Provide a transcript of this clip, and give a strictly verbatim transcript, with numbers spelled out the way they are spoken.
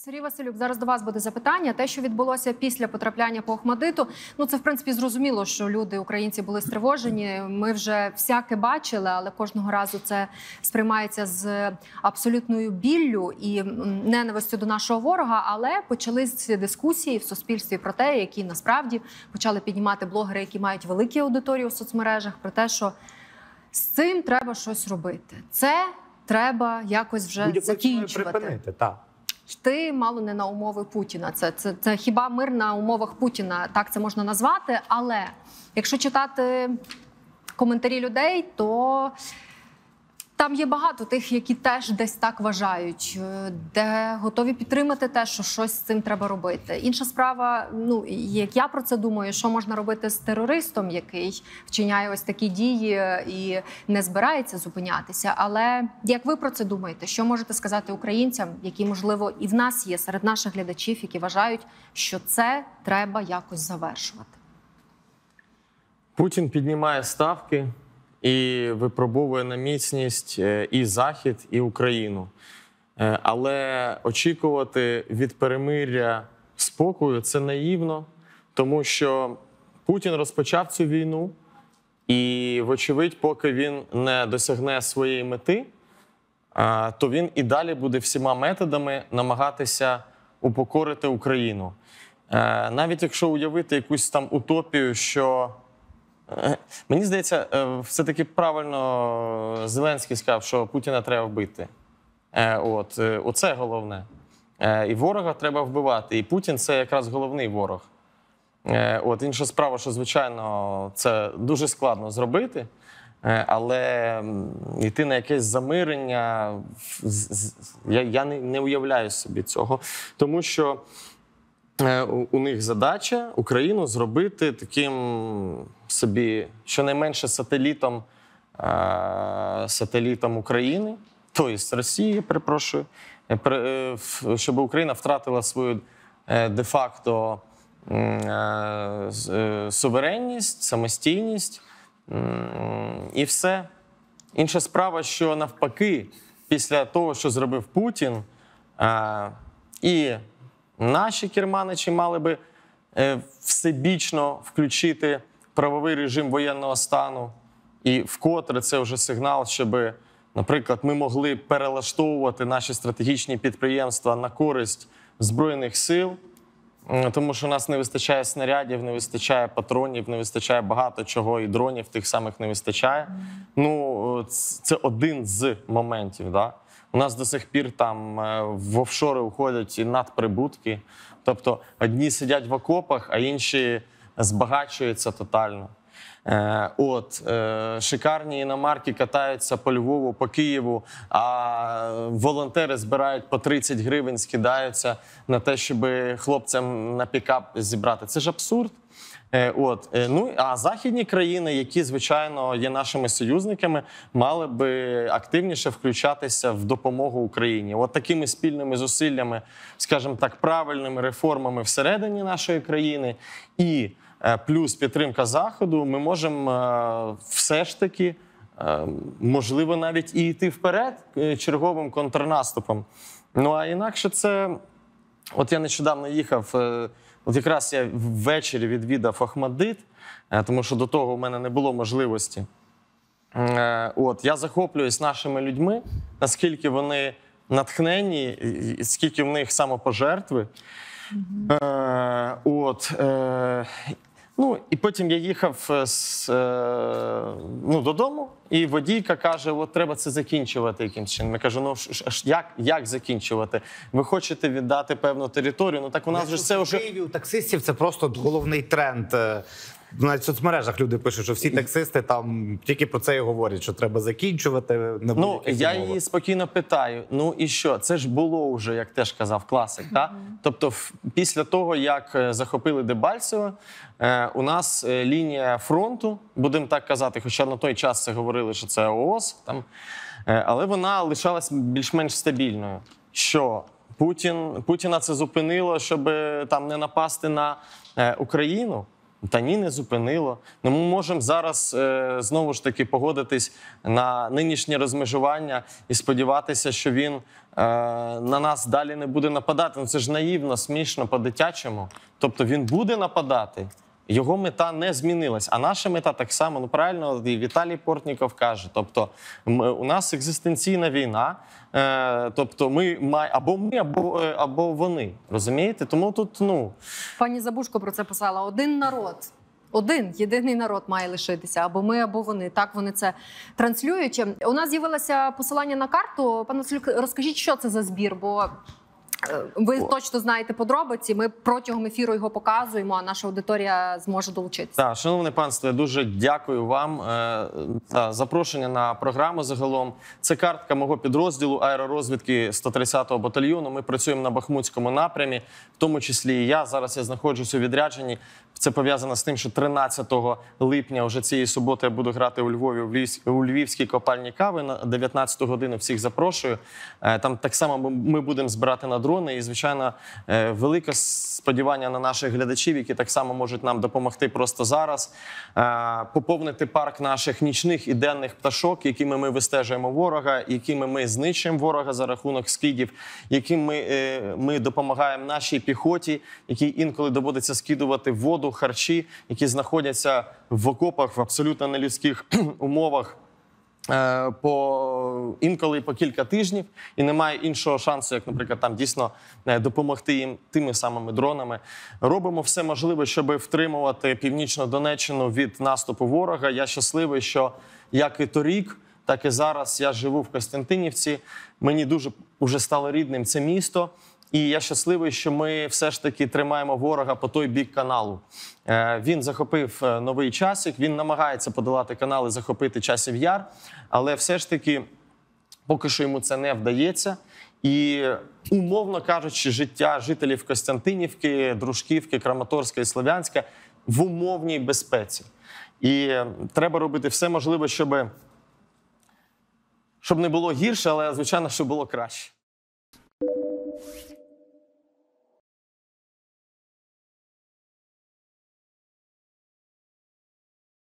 Сергій Василюк, зараз до вас буде запитання. Те, що відбулося після потрапляння по Охмадиту, ну це в принципі зрозуміло, що люди, українці, були стривожені. Ми вже всяке бачили, але кожного разу це сприймається з абсолютною біллю і ненавистю до нашого ворога. Але почались дискусії в суспільстві про те, які насправді почали піднімати блогери, які мають великі аудиторії у соцмережах, про те, що з цим треба щось робити. Це треба якось вже закінчувати. Припинити, так. Ти мало не на умови Путіна. Це, це, це хіба мир на умовах Путіна, так це можна назвати. Але якщо читати коментарі людей, то там є багато тих, які теж десь так вважають, де готові підтримати те, що щось з цим треба робити. Інша справа, ну, як я про це думаю, що можна робити з терористом, який вчиняє ось такі дії і не збирається зупинятися. Але як ви про це думаєте? Що можете сказати українцям, які, можливо, і в нас є серед наших глядачів, які вважають, що це треба якось завершувати? Путін піднімає ставки і випробовує на міцність і Захід, і Україну. Але очікувати від перемир'я спокою – це наївно, тому що Путін розпочав цю війну, і, вочевидь, поки він не досягне своєї мети, то він і далі буде всіма методами намагатися упокорити Україну. Навіть якщо уявити якусь там утопію, що мені здається, все-таки правильно Зеленський сказав, що Путіна треба вбити. От, оце головне. І ворога треба вбивати. І Путін – це якраз головний ворог. От, інша справа, що, звичайно, це дуже складно зробити, але йти на якесь замирення, я, я не, не уявляю собі цього. Тому що у них задача Україну зробити таким собі, щонайменше сателітом, сателітом України, тобто Росії, перепрошую, щоб Україна втратила свою де-факто суверенність, самостійність і все. Інша справа, що навпаки, після того, що зробив Путін, і наші керманичі мали би всебічно включити правовий режим воєнного стану. І вкотре це вже сигнал, щоб, наприклад, ми могли перелаштовувати наші стратегічні підприємства на користь Збройних сил, тому що у нас не вистачає снарядів, не вистачає патронів, не вистачає багато чого, і дронів тих самих не вистачає. Ну, це один з моментів, да? У нас до сих пір там в офшори уходять надприбутки. Тобто одні сидять в окопах, а інші збагачуються тотально. От, шикарні іномарки катаються по Львову, по Києву, а волонтери збирають по тридцять гривень, скидаються на те, щоб хлопцям на пікап зібрати. Це ж абсурд. От. Ну, а західні країни, які, звичайно, є нашими союзниками, мали би активніше включатися в допомогу Україні. От такими спільними зусиллями, скажімо так, правильними реформами всередині нашої країни і плюс підтримка Заходу, ми можемо все ж таки, можливо, навіть і йти вперед черговим контрнаступом. Ну, а інакше це... От я нещодавно їхав, от якраз я ввечері відвідав Охмадит, тому що до того у мене не було можливості. От, я захоплююсь нашими людьми, наскільки вони натхненні, скільки в них самопожертви. Mm-hmm. От, ну, і потім я їхав з, ну, додому, і водійка каже, от треба це закінчувати якимось чином. Я кажу, ну як, як закінчувати? Ви хочете віддати певну територію? Ну так у нас же це вже... В Києві у таксистів це просто головний тренд. Навіть в соцмережах люди пишуть, що всі таксисти там тільки про це і говорять, що треба закінчувати. На ну, я її спокійно питаю, ну і що? Це ж було вже, як теж казав класик, так? Mm-hmm. Тобто після того, як захопили Дебальцеве, у нас лінія фронту, будемо так казати, хоча на той час це говорили, що це ООС, там, але вона лишалась більш-менш стабільною. Що Путін, Путіна це зупинило, щоб там не напасти на Україну? Та ні, не зупинило. Ну, ми можемо зараз е, знову ж таки погодитись на нинішнє розмежування і сподіватися, що він е, на нас далі не буде нападати. Ну, це ж наївно, смішно, по-дитячому. Тобто він буде нападати. Його мета не змінилась, а наша мета так само, ну правильно, і Віталій Портніков каже, тобто ми, у нас екзистенційна війна, е, тобто ми має або ми, або, е, або вони, розумієте? Тому тут, ну... Пані Забушко про це писала. Один народ, один, єдиний народ має лишитися, або ми, або вони. Так вони це транслюють. У нас з'явилося посилання на карту. Пане Василю, розкажіть, що це за збір, бо... Ви точно знаєте подробиці, ми протягом ефіру його показуємо, а наша аудиторія зможе долучитися. Так, шановне панство, я дуже дякую вам е, за запрошення на програму загалом. Це картка мого підрозділу аеророзвідки сто тридцятого батальйону. Ми працюємо на Бахмутському напрямі, в тому числі і я. Зараз я знаходжусь у відрядженні. Це пов'язано з тим, що тринадцятого липня, вже цієї суботи, я буду грати у Львові, у Львівській, у Львівській копальні кави на дев'ятнадцяту годину. Всіх запрошую. Там так само ми будемо збирати на дрони. І, звичайно, велике сподівання на наших глядачів, які так само можуть нам допомогти просто зараз. Поповнити парк наших нічних і денних пташок, якими ми вистежуємо ворога, якими ми знищуємо ворога за рахунок скидів, яким ми, ми допомагаємо нашій піхоті, якій інколи доводиться скидувати воду, харчі, які знаходяться в окопах в абсолютно нелюдських умовах по інколи по кілька тижнів, і немає іншого шансу, як, наприклад, там дійсно допомогти їм тими самими дронами. Робимо все можливе, щоб втримувати Північну Донеччину від наступу ворога. Я щасливий, що як і торік, так і зараз я живу в Костянтинівці. Мені дуже уже стало рідним це місто. І я щасливий, що ми все ж таки тримаємо ворога по той бік каналу. Він захопив Новий Часів, він намагається подолати канал і захопити Часів Яр, але все ж таки поки що йому це не вдається. І, умовно кажучи, життя жителів Костянтинівки, Дружківки, Краматорська і Слов'янська в умовній безпеці. І треба робити все можливе, щоб, щоб не було гірше, але, звичайно, щоб було краще.